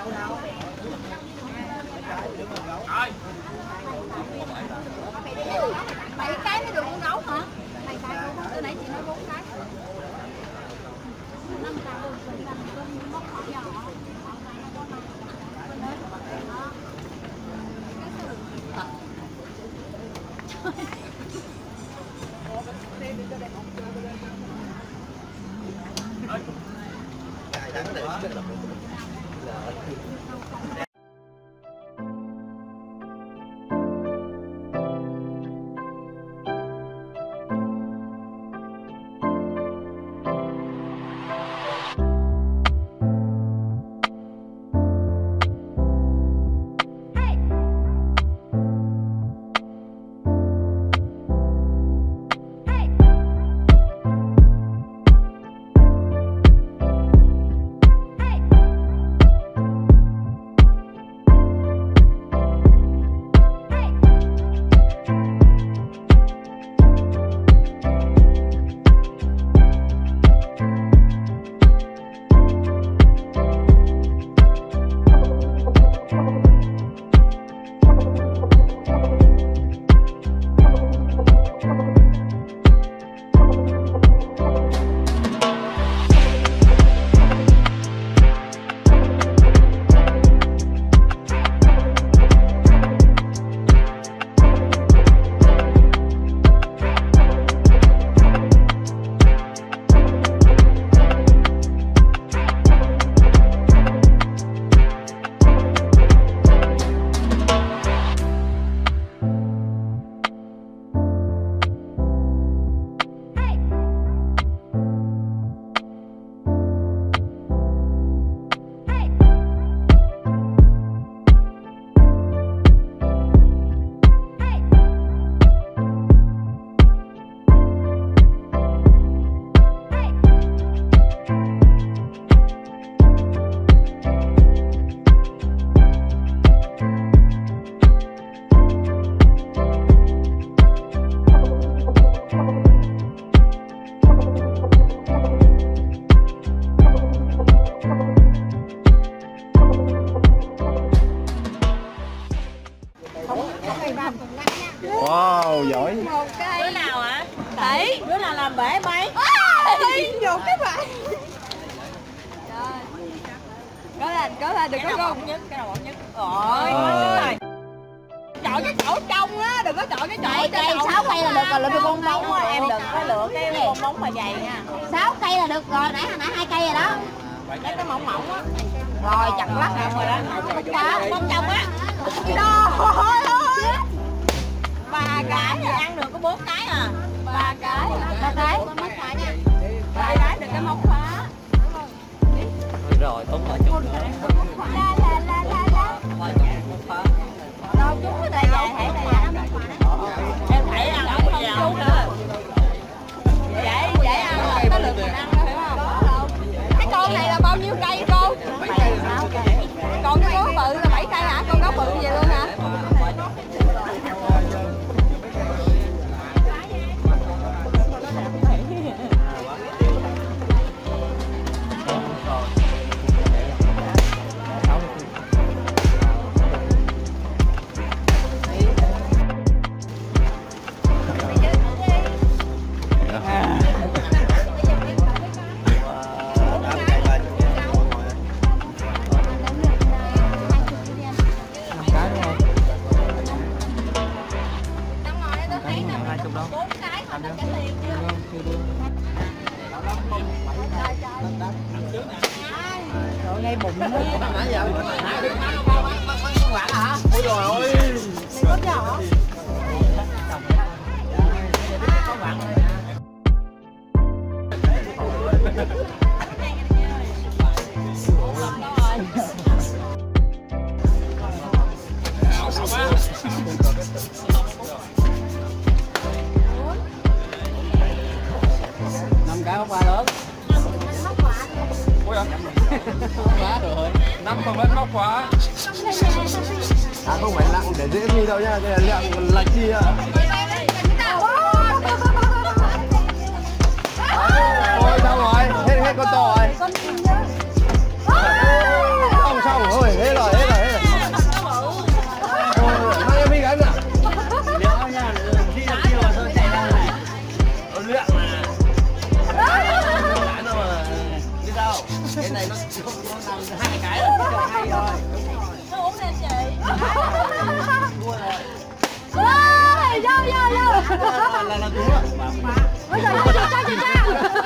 7 cái mới được con gấu hả? 2 cái, từ nãy chị nói 4 cái. 5 cái được, mình làm cơm móc nhỏ nhỏ. Wow, giỏi. Một cây. Đứa nào hả? Tỷ. Đứa nào làm bể bay? Vô cái bạn. Có là đừng có con nhất, cái nào bỏng nhất. Rồi. Chọn cái chỗ trong á, đừng có chọn cái chỗ cây 6 cây là được rồi, lựa cái bông bóng á, em đừng có lựa cái bông bóng mà dày nha. 6 cây là được rồi, nãy 2 cây rồi đó. Lấy cái mỏng mỏng á. Rồi chặt lắc rồi đó. Bông trong á. Trời ơi. 3 cái thì ăn được có 4 cái à. 3 cái. 3 cái. 3 cái được cái móc khóa. Rồi, không phải chút nữa. Đâu chút cái này dài hãy này. Em thấy ăn không chút nữa. Dễ ăn là có được mình ăn đó hiểu không? Cái con này là bao nhiêu cây cô? 7 cây. Còn cái gấu bự là 7 cây hả? Con gấu bự vậy luôn hả? Ngay bụng nó. Nãy giờ hả? Ôi trời ơi. Mày có nhỏ. Cái móc khóa lớn. Ui à? Móc khóa rồi. 5 con vẫn móc khóa. À không phải lặng để dễ đi đâu nha, cái là lặng lệch đi ạ. Ôi sao rồi? Hết con to rồi. Xong rồi, ôi Cái này nó làm 2 cái rồi, hay rồi. Nó uống nè chị. Thua rồi. Vô. Là thua. Ôi trời ơi, cho.